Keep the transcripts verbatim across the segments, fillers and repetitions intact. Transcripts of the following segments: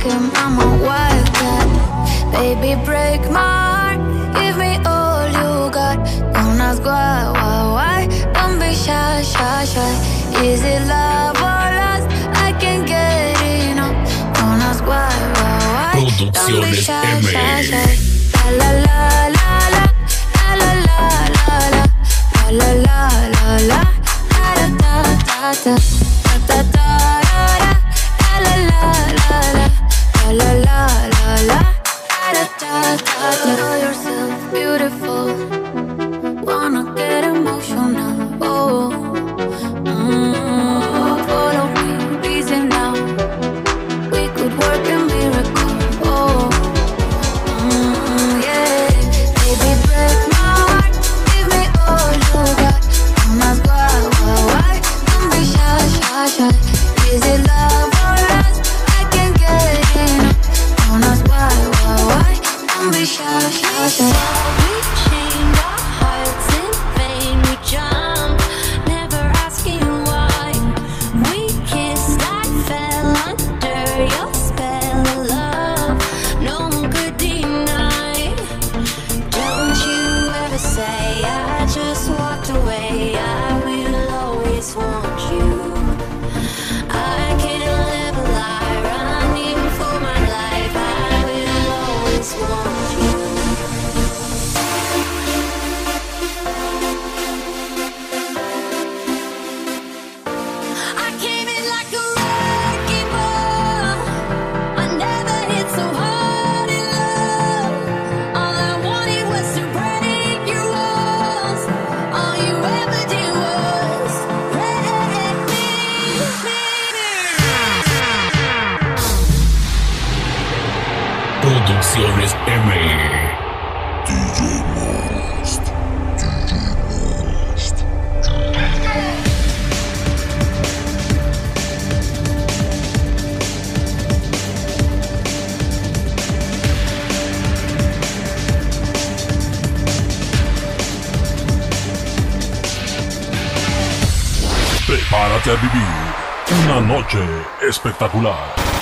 him, I'm a wildcat. Baby, break my heart, give me all you got. Don't ask why, why, why, don't be shy, shy, shy. Is it love or lust? I can't get enough. Don't ask why, why, why, don't be shy, shy, shy. La la la la la, la la la la, la la la la, la da da da da, da da da, la la la la, la la la la, da da da da. Know yourself beautiful, wanna get emotional. Oh, mm, follow me, reason now. We could work a miracle. Oh, mm, yeah. Baby, break my heart, give me all you got. Don't ask why, why, why. Don't be shy, shy, shy. Is it love or lust? I can't get enough. Don't ask why, why, why. Don't be shy, shy, shy. We chained our hearts in vain. We jumped, never asking why. We kissed, I fell under your spell of love. No one could deny. Don't you ever say I just walked away. I will always want you. I can't live a lie, running for my life. I will always want you. I came in like a wrecking ball. I never hit so hard in love. All I wanted was to break your walls. All you ever did was wreck me. Producciones M. Prepárate a vivir una noche espectacular,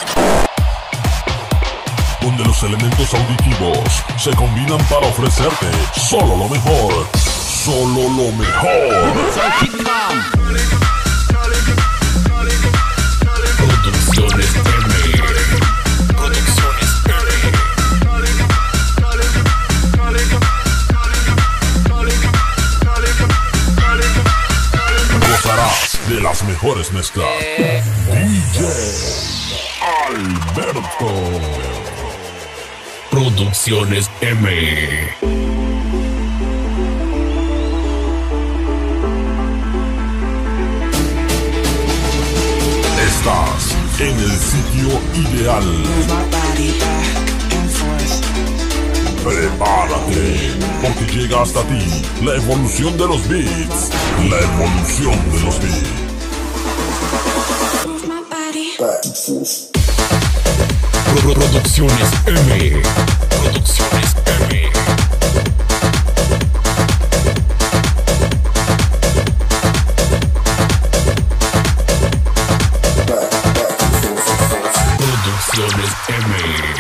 donde los elementos auditivos se combinan para ofrecerte solo lo mejor, solo lo mejor. Producciones M. Producciones Gozarás de las mejores mezclas. D J Alberto. Producciones M. Estás en el sitio ideal. Prepárate, porque llega hasta ti la evolución de los beats. La evolución de los beats. Pro- Producciones M. Producciones M. Producciones M.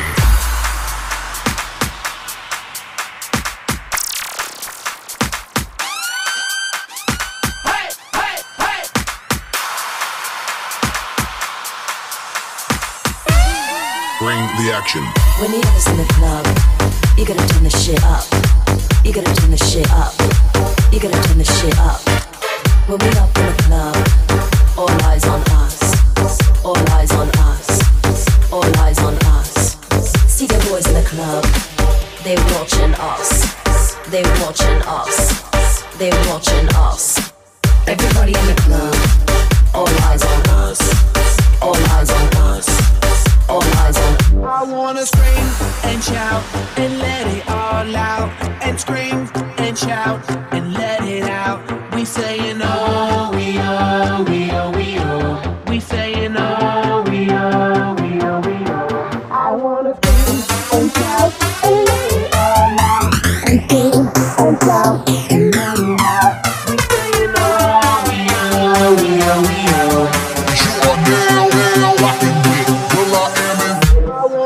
Bring the action. When you have us in the club, you gotta turn the shit up. You gotta turn the shit up. You gotta turn the shit up. When we up in the club, all eyes on us. All eyes on us. All eyes on us. See the boys in the club, they watching us. They watching us. They watching us. Everybody in the club, all eyes on us. All eyes on us. All eyes on. I wanna scream and shout and let it all out. And scream and shout and let it out. We saying oh, we oh, we oh, we oh. We saying oh, we oh, we oh, we oh. I wanna scream and shout and let it all out. And scream and shout and let it out. We saying oh, we oh, we oh, we oh. You are now, now rocking with Willa M.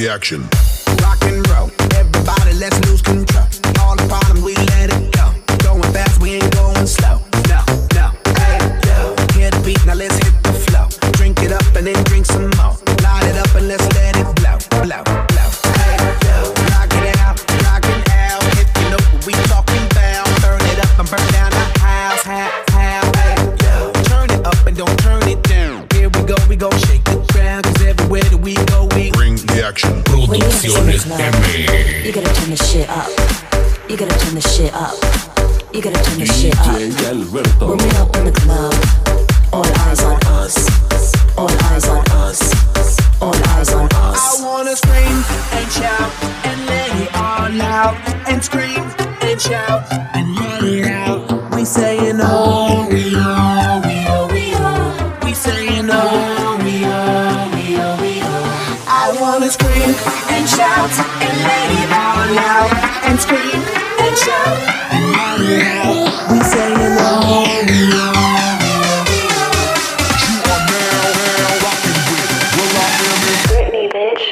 action. Rock and roll, everybody, let's lose control. All the problems, we let it go. Going fast, we ain't going slow. No, no, hey, yo. Hear the beat, now let's hit the flow. Drink it up and then drink some more. Light it up and let's let it blow, blow, blow. Hey, yo. Rock it out, rock it out. If you know what we talking about, burn it up and burn down the house, house, house. Hey, yo. Turn it up and don't turn it down. Here we go, we go shake the ground, cause everywhere that we go, we Bring the action. When you're in the Producciones club, M. you gotta turn the shit up. You gotta turn the shit up. You gotta turn the shit up. When we up in the club, all eyes on us. All eyes on us. All eyes on I us. wanna scream and shout and let it all out. And scream and shout and let it out. We saying oh, we oh, we oh, we oh. We saying oh, we oh, we oh, we oh. I wanna scream and shout and let it all out. And scream and shout and let it out. We saying oh, we oh, we oh, we oh. You are now, now rocking with Will I Am in Britney, bitch.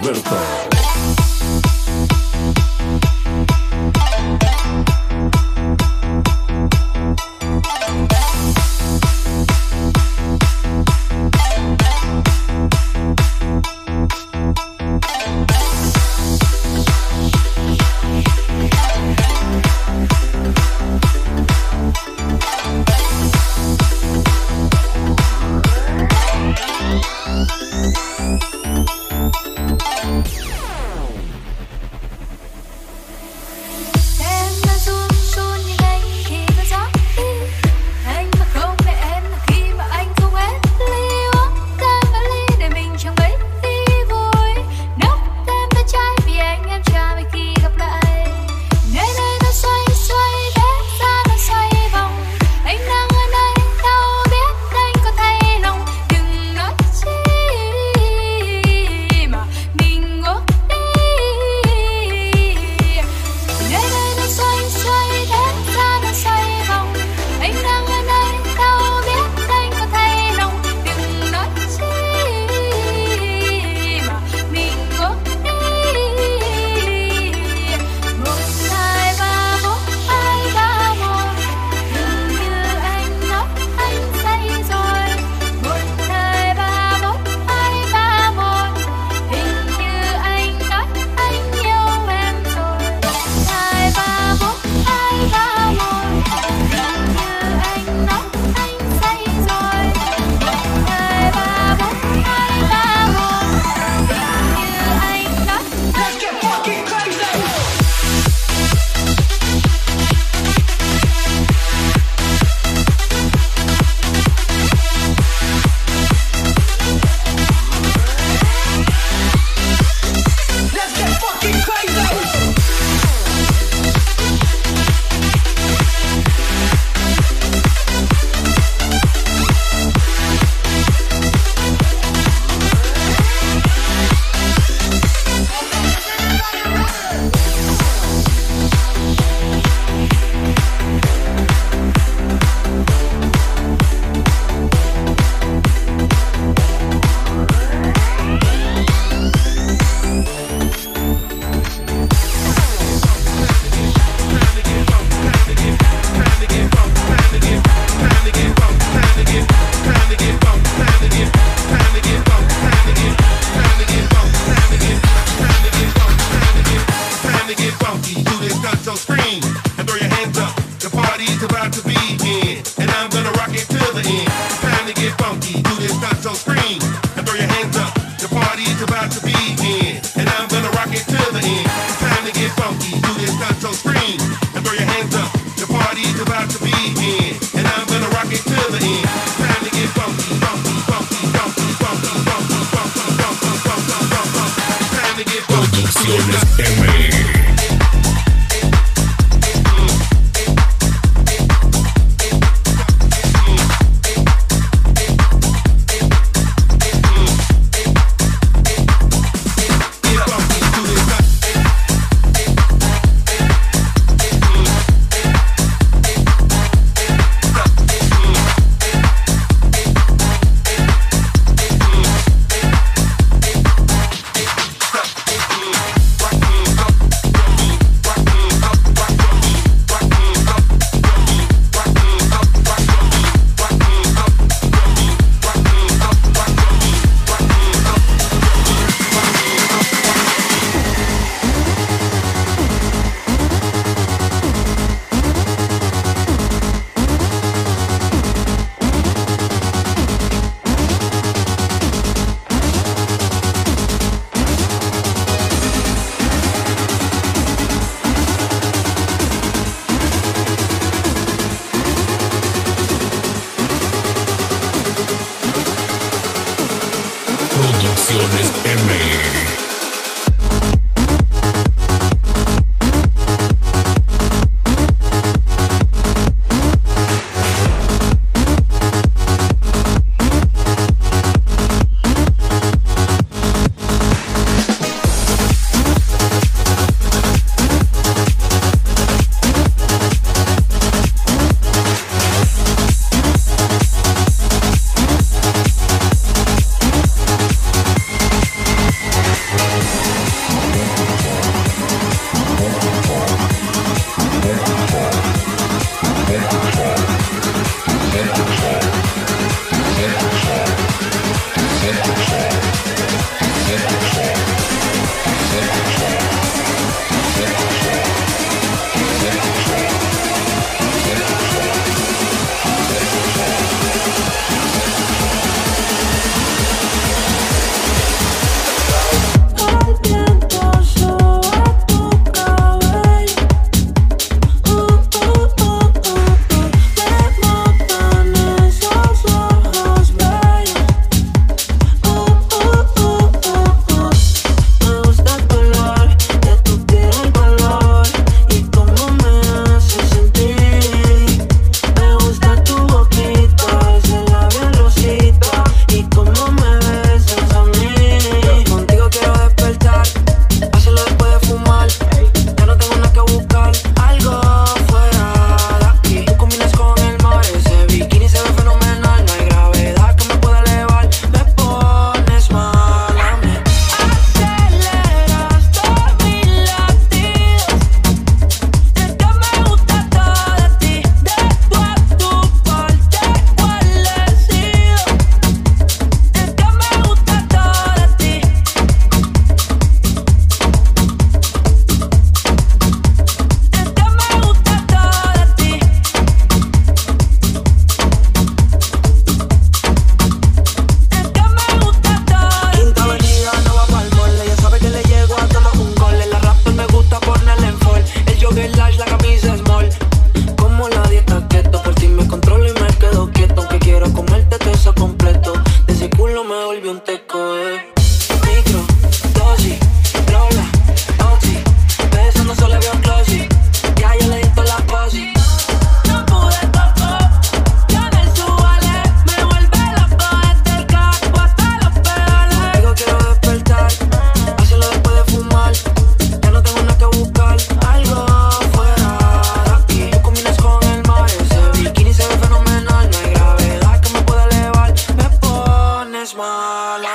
Alberto. Producciones M. Producciones M.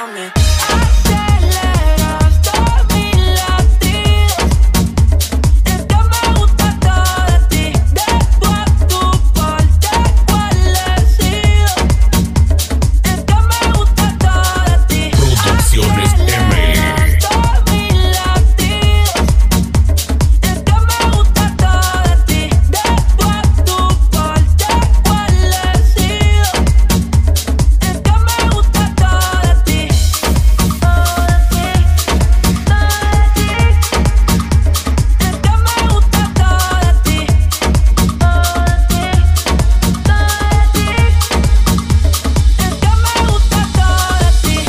dame. Aceleras todos mis latidos. Es que me gusta todo de ti. Dejo a tu parte cualecido. Es que me gusta todo de ti. Producciones M. Todos mis latidos. Es que me gusta todo de ti. Dejo a tu parte cualecido. Es que me gusta todo de ti. Todo de ti. Todo de ti. Es que me gusta todo de ti. Todo de ti. Todo de ti. Es que me gusta todo de ti.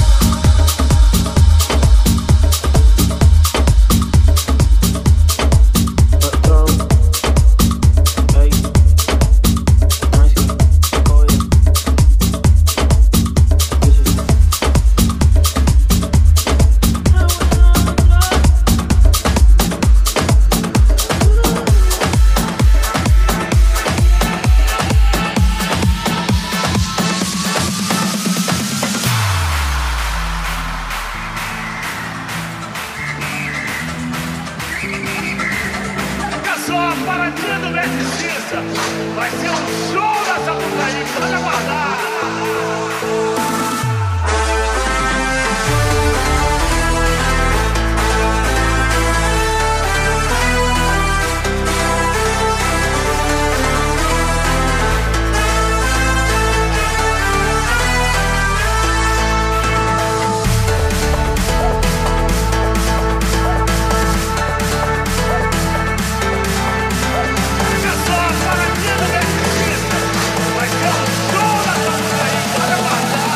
Olha só, a paradinha do Mestre Cissa. Vai ser um show da Sapucaí, pode aguardar. Olha só, a paradinha do Mestre Cissa. Vai ser um show da Sapucaí, pode aguardar.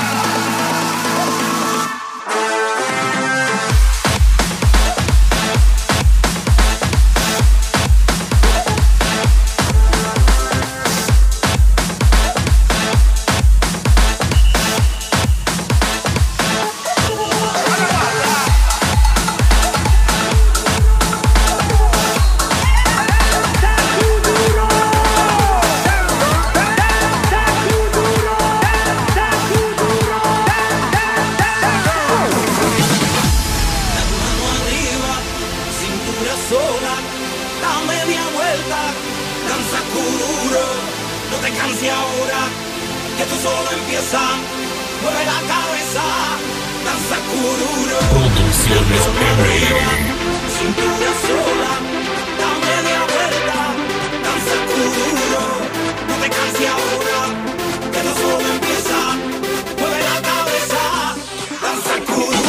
Mano arriba, cintura sola, da media vuelta, danza cururo, no te canses ahora, que tú solo empieza, mueve la cabeza, danza cururo. Producciones M. Cintura sola, da media vuelta, danza cururo, no te canses ahora, que tú solo empieza, mueve la cabeza, danza cururo.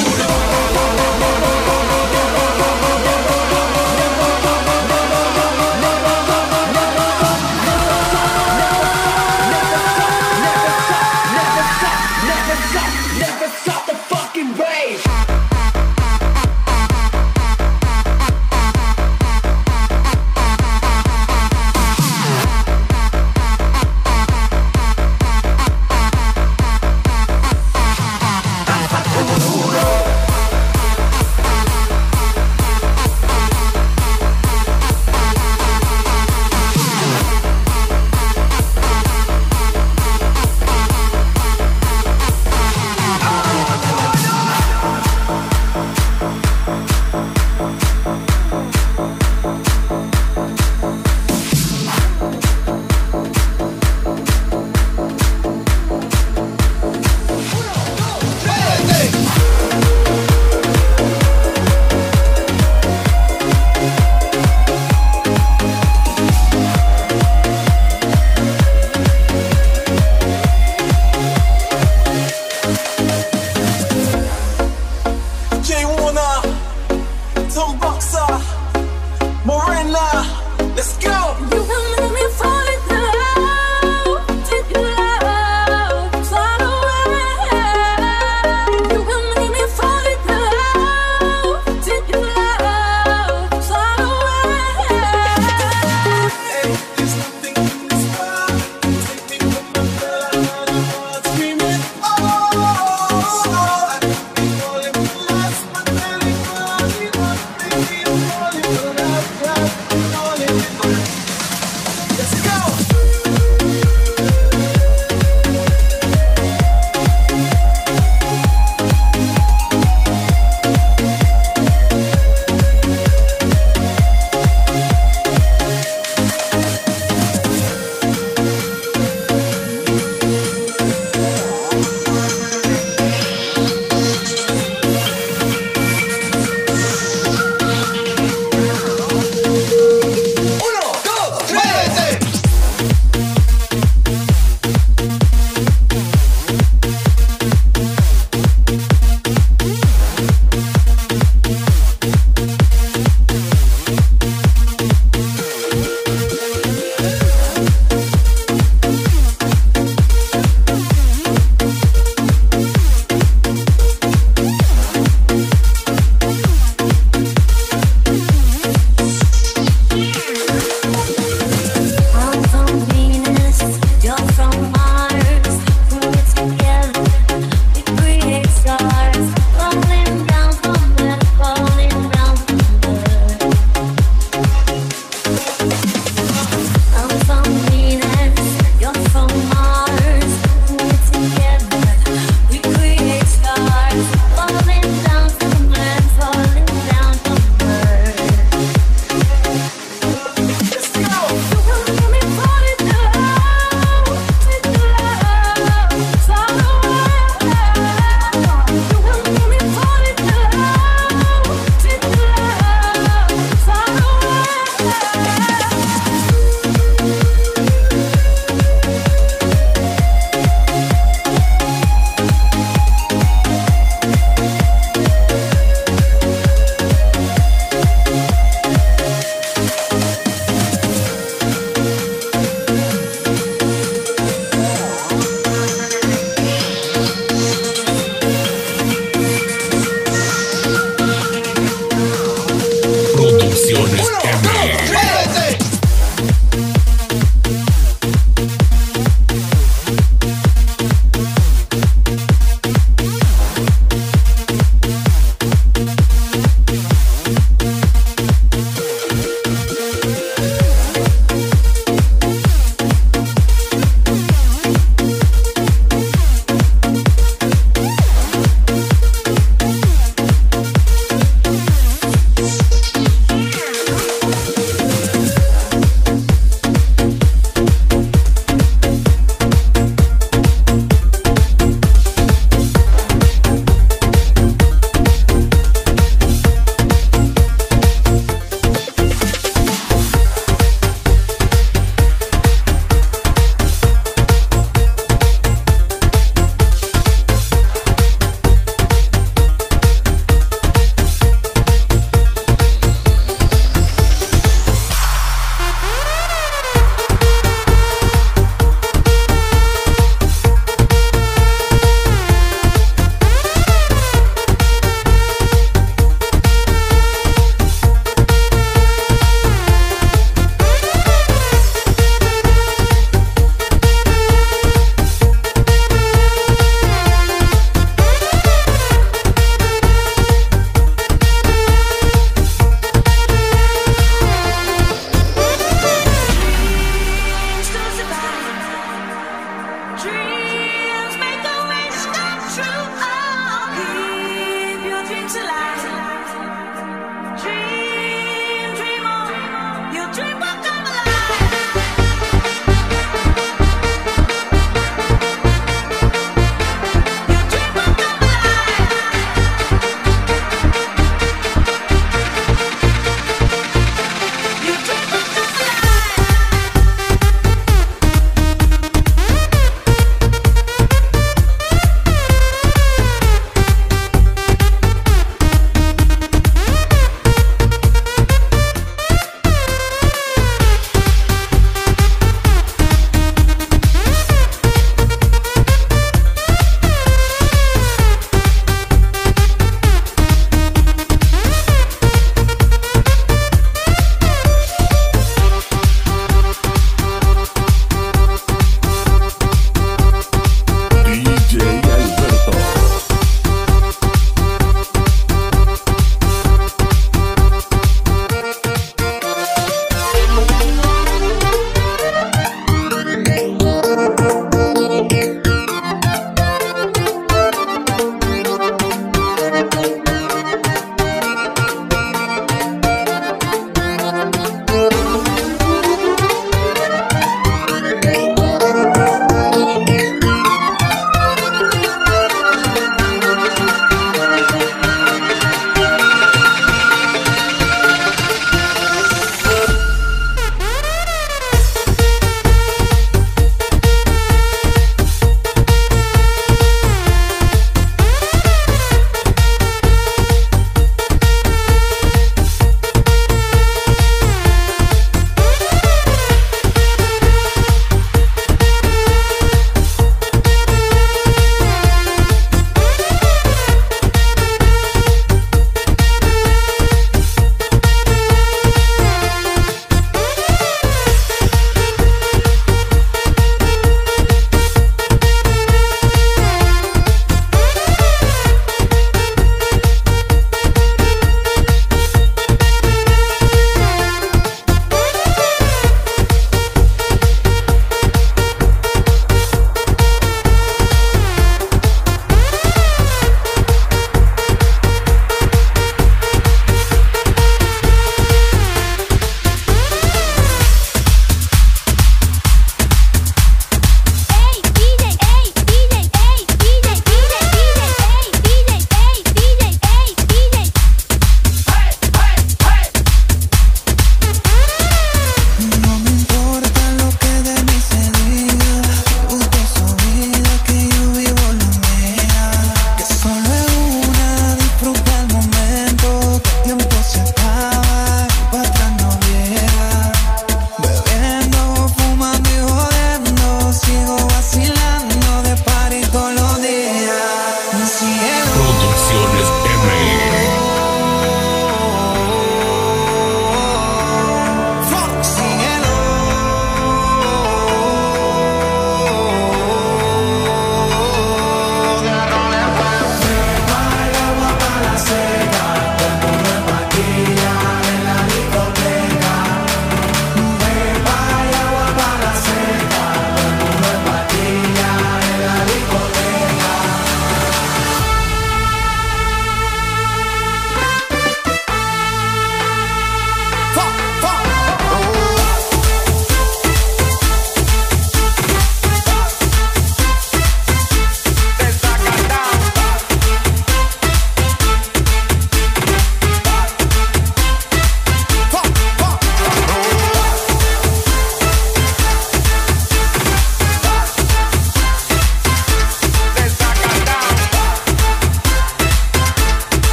Never stop the fucking rave.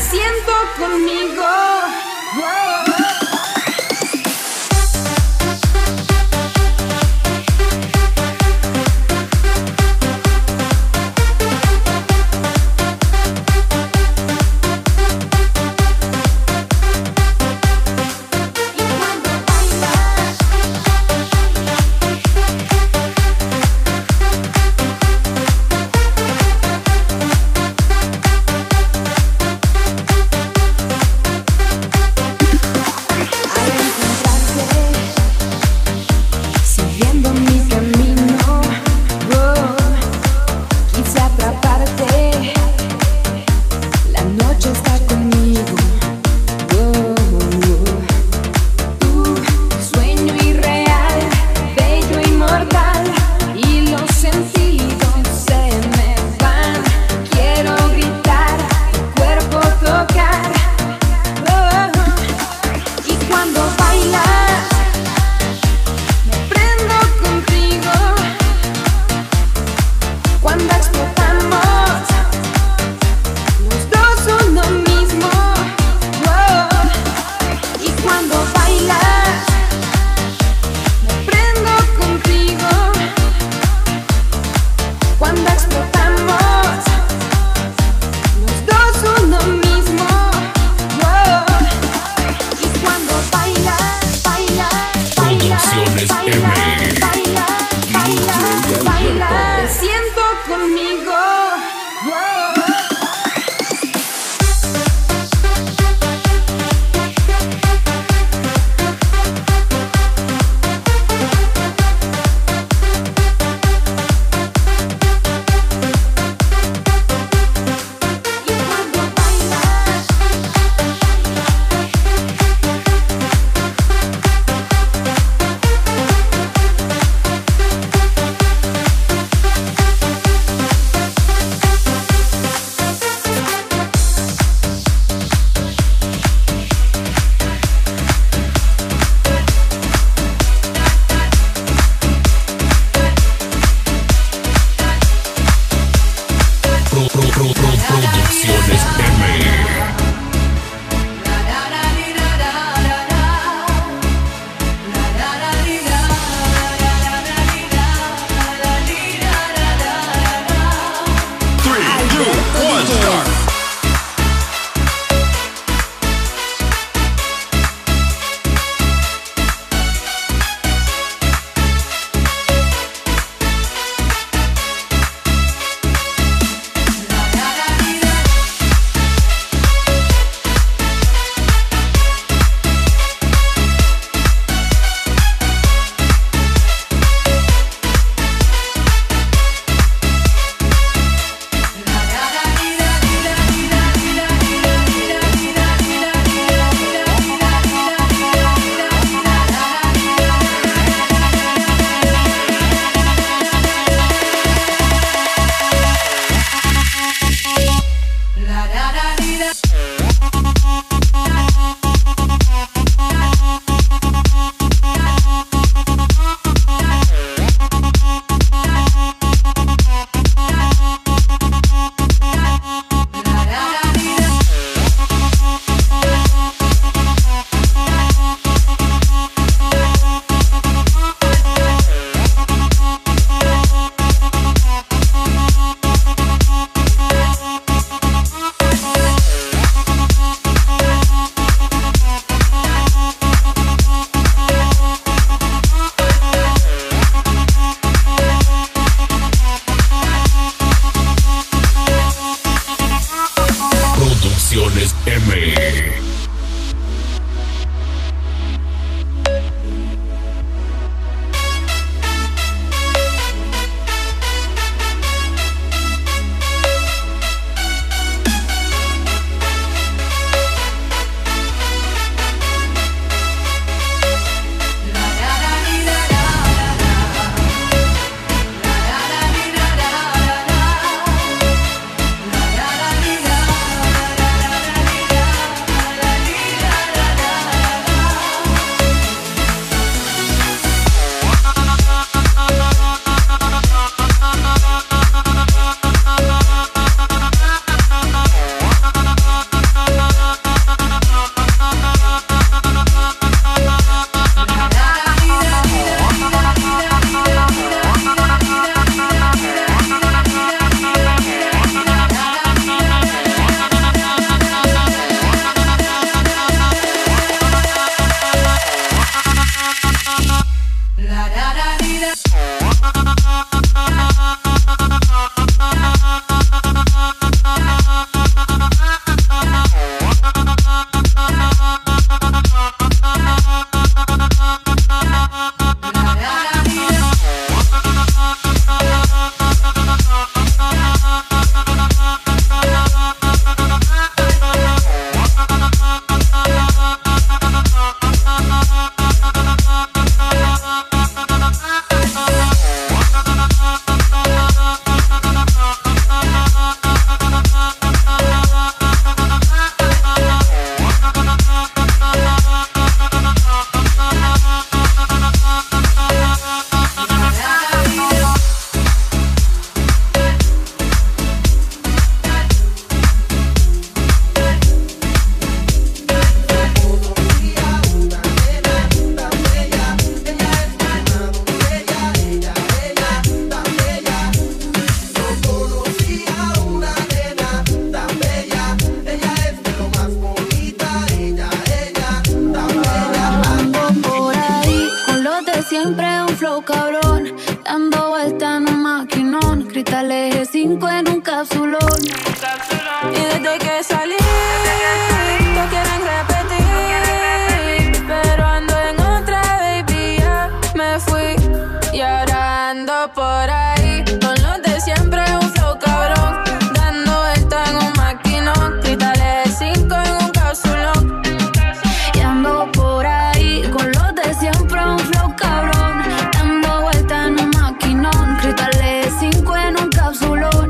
siento conmigo. Wow. un flow cabrón, dando vuelta en un maquinón, cristales G cinco en un capsulón. Y desde que salí, todos quieren repetir, pero ando en otra, baby, ya me fui. Y ahora ando por ahí, con los de siempre, un flow cabrón, dando vuelta en un maquinón, cristales cinco en un capsulón. Y ando por ahí, con los de siempre, un flow cabrón, dando vuelta en un maquinón, cristales cinco en un capsulón.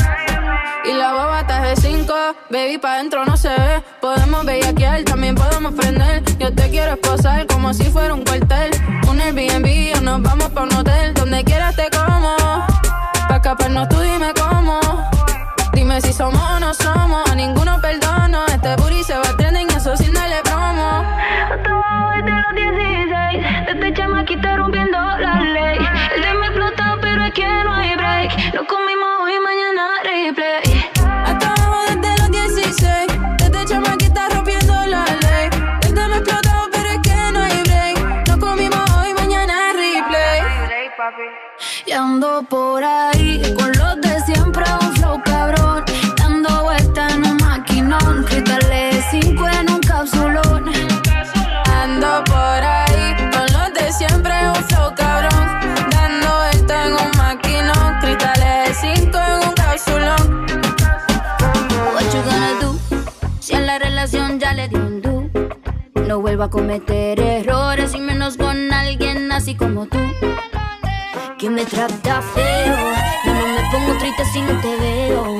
Y la baba está G cinco, baby, pa' dentro no se ve. Podemos bellaquear, también podemos prender. Yo te quiero esposar como si fuera un cuartel. Un Airbnb o nos vamos pa' un hotel. Donde quieras te como, pa' escaparnos tú dime cómo. Dime si somos o no somos, a ninguno perdono. Este booty se va trending, eso sin darle promo. Estaba desde los dieciséis, desde chamaquita rompiendo la ley. El de me explotó, pero es que no hay break. Nos comimos hoy, mañana replay. Hasta abajo desde los dieciséis, desde chamaquita rompiendo la ley. El de me explotó, pero es que no hay break. Nos comimos hoy, mañana replay. Y ando por ahí, con los de siempre, un flow cabrón, dando vuelta en un maquinón, cristales cinco en un capsulón. Ando por ahí, con los de siempre, un flow cabrón, dando vuelta en un maquinón, cristales cinco en un capsulón. What you gonna do? Si en la relación ya le di un do, no vuelvo a cometer errores y menos con alguien así como tú, que me trata feo. Yo no me pongo triste si no te veo.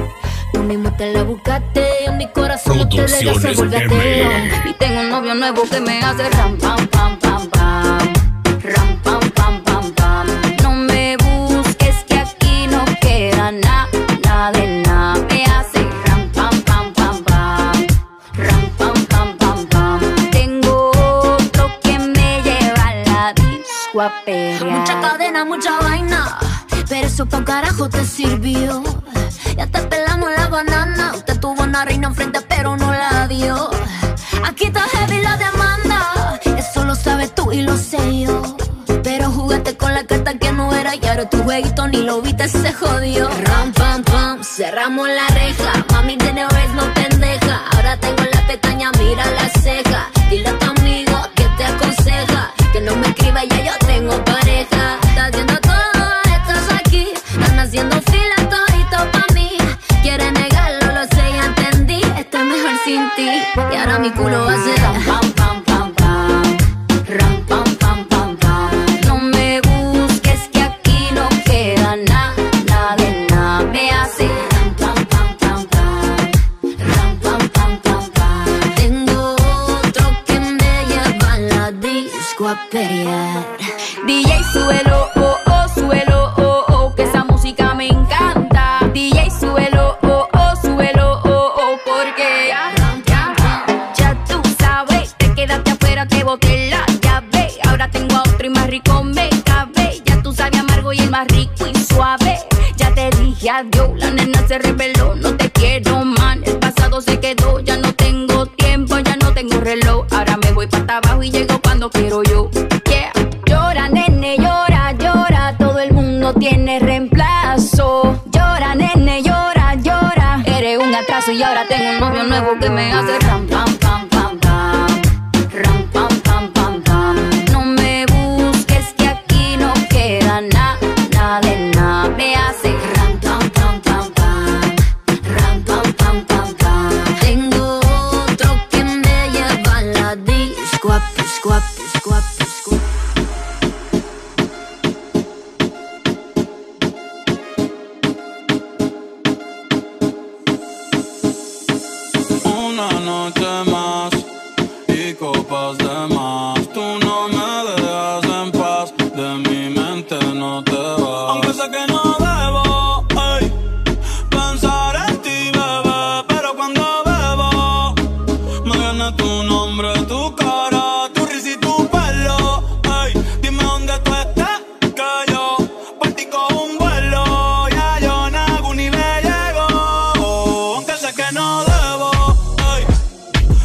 Tú mismo te la buscaste, en mi corazón no te dejas, se vuelve ateo. Y tengo un novio nuevo que me hace ram pam pam pam pam, ram pam pam pam pam. No me busques que aquí no queda nada, nada de nada. Me hace ram pam pam pam pam, ram pam pam pam pam. Tengo otro que me lleva a la disco a pelear. Mucha cadena, mucha vaina, pero eso pa' carajo te sirvió. Ya te pelamos la banana. Usted tuvo una reina enfrente pero no la dio. Aquí está heavy la demanda, eso lo sabes tú y lo sé yo. Pero jugaste con la carta que no era y ahora tu jueguito ni lo viste, se jodió. Ram pam pam, cerramos la reja. Mami de no es no pendeja. Ahora tengo la pestaña, mira la ceja. Dile a tu amigo que te aconseja que no me escriba, ya yo tengo pareja. Estás haciendo todo, estás aquí, están haciendo fila todito pa' mí. Quiere negarlo, lo sé, ya entendí. Estoy mejor sin ti. Y ahora mi culo va a ser ram pam pam pam pam, ram pam pam pam pam. No me busques que aquí no queda nada, nada de nada. Me hace ram pam pam pam pam, ram pam pam pam pam. Tengo otro que me lleva a la disco a pelear. D J suelo, oh oh, suelo, oh oh, que esa música me encanta. D J suelo, oh oh, suelo, oh oh, porque ya, ya, ya tú sabes, te quedaste afuera, te boté la llave. Ahora tengo a otro y más rico me cabe. Ya tú sabes amargo y el más rico y suave. Ya te dije adiós, la nena se reveló, no te quiero man. El pasado se quedó, ya no tengo tiempo, ya no tengo reloj. Ahora me voy para abajo y llego cuando quiero yo. Yeah. Llora, nene, llora, llora, todo el mundo tiene reemplazo. Llora, nene, llora, llora, eres un atraso y ahora tengo un novio nuevo que me hace ram pam pam pam pam, ram pam pam pam pam. No me busques que aquí no queda nada, nada de nada. Me hace ram pam pam pam pam, ram pam pam pam pam. Tengo otro que me lleva a la disco a pisco a pisco a pisco. Una noche más y copas de más. Tú no me dejas en paz, de mi mente no te vas. Aunque sé que no debo, ey, pensar en ti, bebé, pero cuando bebo me viene tu nombre, tu cara, tu risa y tu pelo. Ey, dime dónde tú estás, que yo partí con un vuelo. Ya yo nago ni le llego, aunque sé que no debo.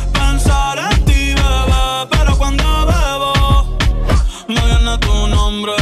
Pensar en ti, bebé, pero cuando bebo me viene tu nombre,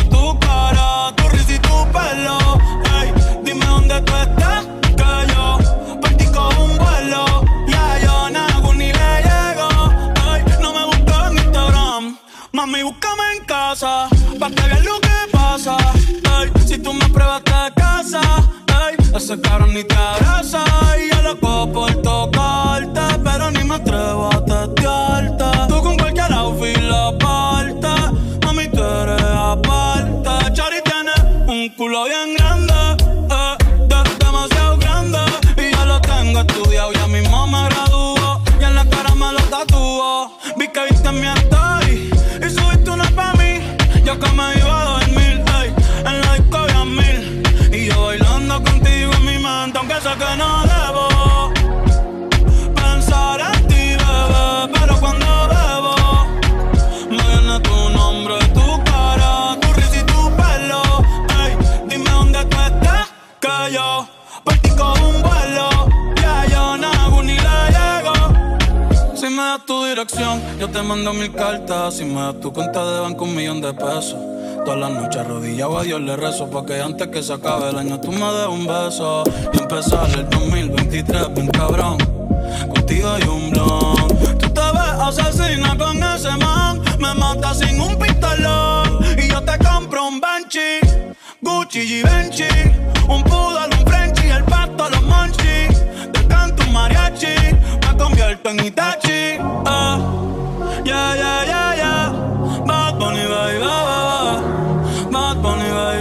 casa, pa' que veas lo que pasa. Ey, si tú me pruebas te casa, ey, ese cabrón ni te abraza. Y yo loco por tocarte, pero ni me atrevo a testearte. Tú con cualquier outfit la parte, mami tú eres aparte. Chari tiene un culo bien grande, eh, de, demasiado grande. Y yo lo tengo estudiado, ya mismo me graduó. Y en la cara me lo tatuó. Vi que viste mi story y subiste una pa' mí. Yo que me iba a dormir, ey, en la disco había mil. Y yo bailando contigo en mi mente, aunque sé que no debo pensar en ti, bebé. Pero cuando bebo, me viene tu nombre, tu cara, tu risa y tu pelo. Ey, dime dónde tú estás, que yo por ti cojo un vuelo. Ya yo no hago ni le llego. Si me das tu dirección, yo te mando mil cartas. Si me das tu cuenta de banco, un millón de pesos. Todas las noches arrodillado a Dios le rezo, porque antes que se acabe el año tú me des un beso. Y empezar el dos mil veintitrés bien cabrón, contigo hay un blon. Tú te ves asesina con ese man, me matas sin un pistolón. Y yo te compro un Banshee, Gucci y Givenchy, un poodle, un Frenchie, el pato, los monchis. Te canto un mariachi, me convierto en Itachi. Ah, yeah, yeah, yeah, yeah. Bad Bunny, baby, baby. Bad Bunny, baby,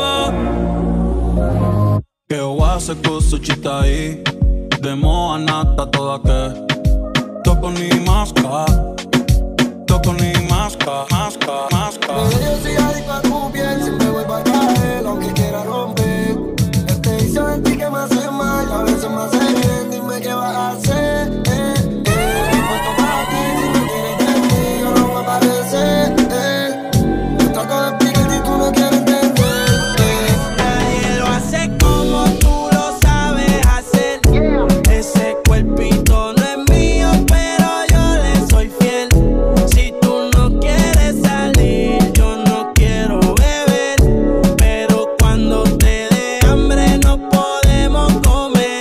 baby. Que wase kusu chitai, demo anata toda que. Toko ni maska, toko ni maska, maska, maska. Yo soy adicto a tu piel, siempre vuelvo a caer, aunque quiera romper. Este vicio de ti que me hace mal, a veces me hace bien, dime qué vas a hacer. Eh, eh, dispuesto para ti, si no quieres de mí, yo no voy a aparecer. Eh, yo trato de explicar y tú no quieres entender. Eh. Nadie lo hace como tú lo sabes hacer. Ese cuerpito no es mío, pero yo le soy fiel. Si tú no quieres salir, yo no quiero beber. Pero cuando te dé hambre no podemos comer.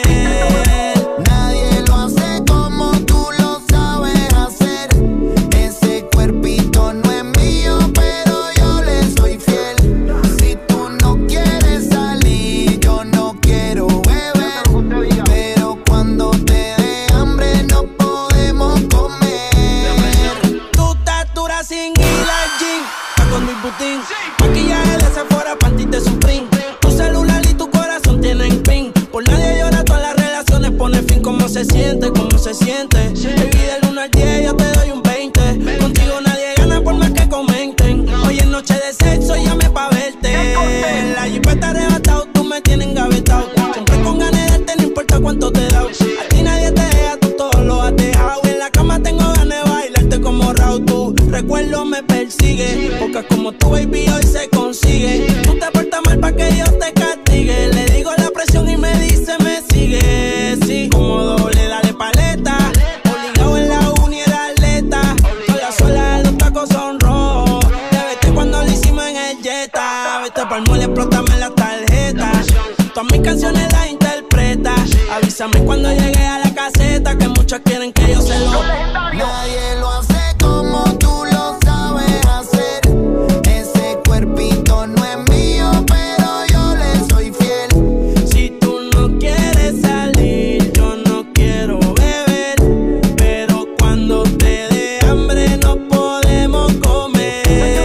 Nadie lo hace como tú lo sabes hacer. Ese cuerpito no es mío, pero yo le soy fiel. Si tú no quieres salir, yo no quiero beber. Pero cuando te dé hambre no podemos comer. Tu estatura sin ir al gym, va con mi butín. Maquillaje de Sephora, panty de Supreme. Tu celular y tu corazón tienen pin. Por nadie llora, todas las relaciones pone fin. ¿Cómo se siente? ¿Cómo se siente? Baby, del uno al diez yo te doy un veinte. Contigo nadie gana por más que comenten. Hoy es noche de sexo, llame pa' verte. En la jipeta arrebatado, tú me tienes engavetado. Siempre con ganas de darte, no importa cuánto te da. A ti nadie te deja, tú todo lo has dejado. En la cama tengo ganas de bailarte como Raúl. Tu recuerdo me persigue, porque como tu baby hoy se consigue. Tú te portas mal pa' que Dios te castigue. Le digo la presión y me dice me sigue. Sí, como doble, dale paleta. Obligado en la uni era atleta. Sola, sola, los tacos son rojos. Te vete cuando lo hicimos en el Jetta. Vete pa'l mole, explótame la tarjeta. Todas mis canciones las interpreta. Avísame cuando llegue a la caseta, que muchos quieren que yo se lo. Nadie lo hace como tú lo sabes hacer. Ese cuerpito no es mío, pero yo le soy fiel. Si tú no quieres salir, yo no quiero beber. Pero cuando te dé hambre no podemos comer.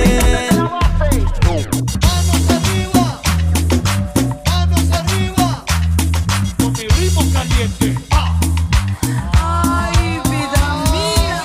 Manos arriba, manos arriba, con mi ritmo caliente. Ah. Ay, vida mía.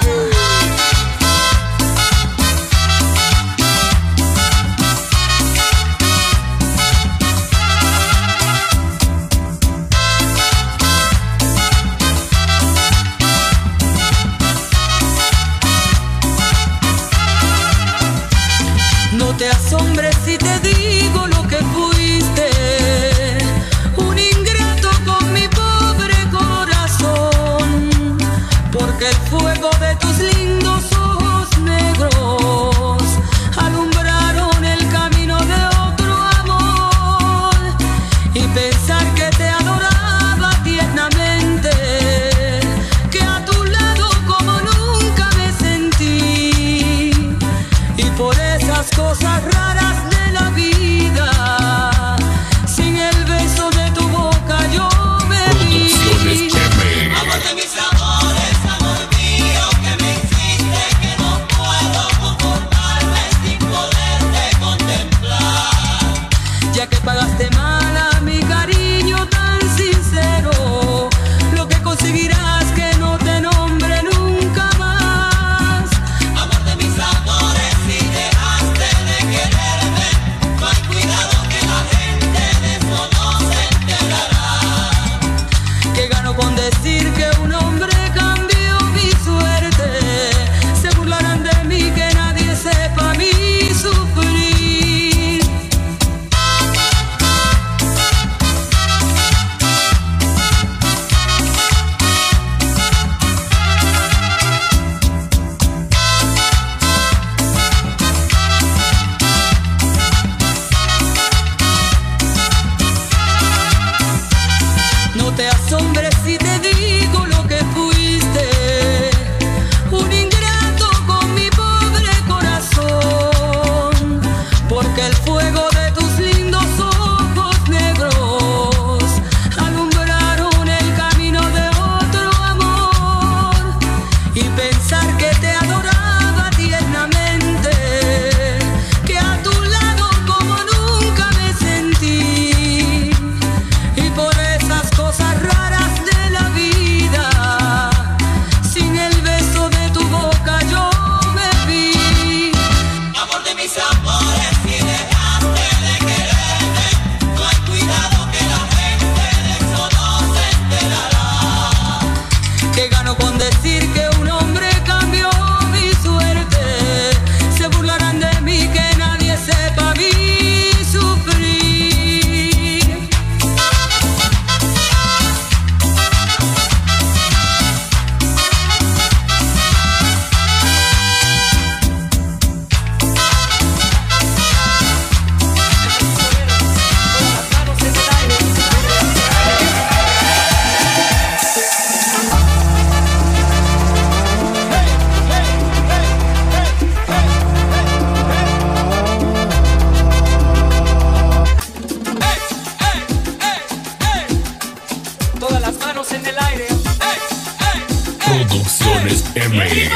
No te asombres si te digo lo que fuiste, un ingrato con mi pobre corazón, porque el fuego de tus lindos ojos negros alumbraron el camino de otro amor, y pensar que te adoraba tiernamente, que a tu lado como nunca me sentí, y por esas cosas M.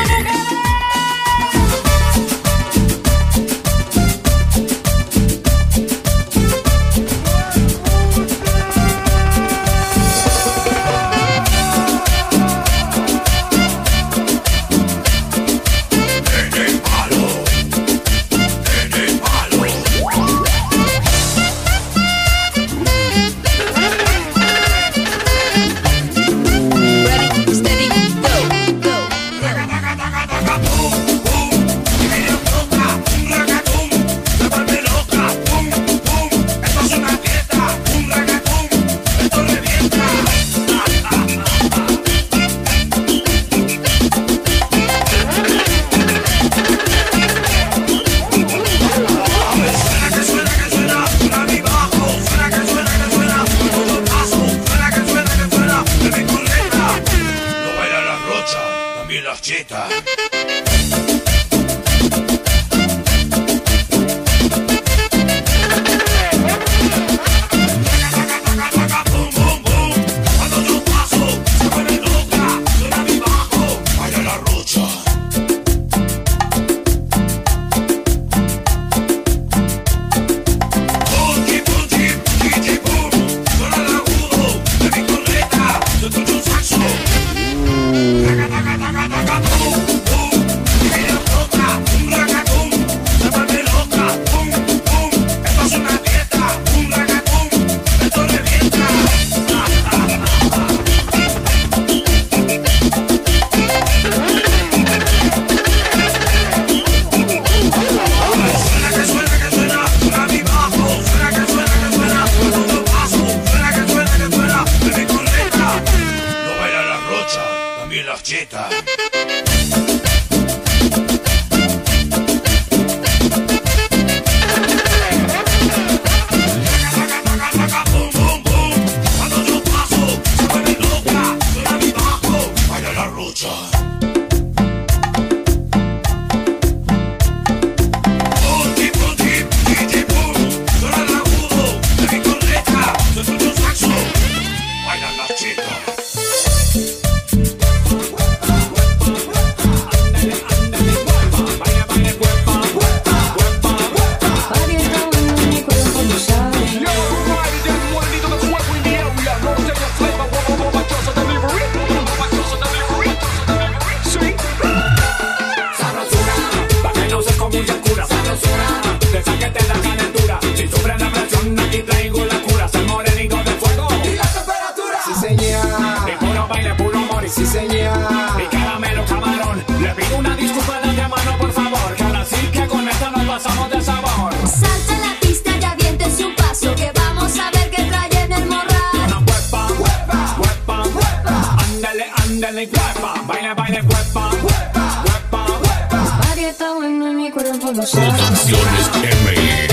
Producciones M.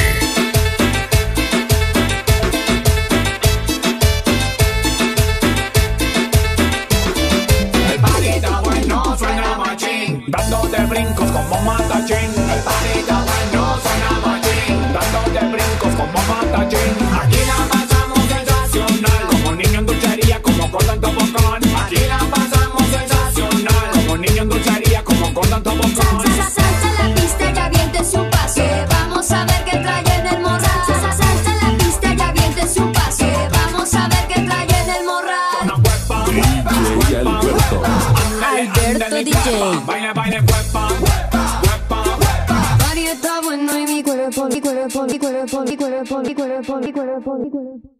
El party está bueno, suena machín, dándote brincos como matachín. El party está bueno, suena machín, dándote brincos como matachín. Aquí la pasamos sensacional, como niño en dulcería, como Gordon Tobogán. Aquí la pasamos sensacional, como niño en dulcería, como Gordon Tobogán. Alberto D J. Baila, baila, huepa, huepa, huepa. Party está bueno y mi cuerpo, mi cuerpo, mi cuerpo, mi cuerpo, mi cuerpo, mi cuerpo, mi cuerpo.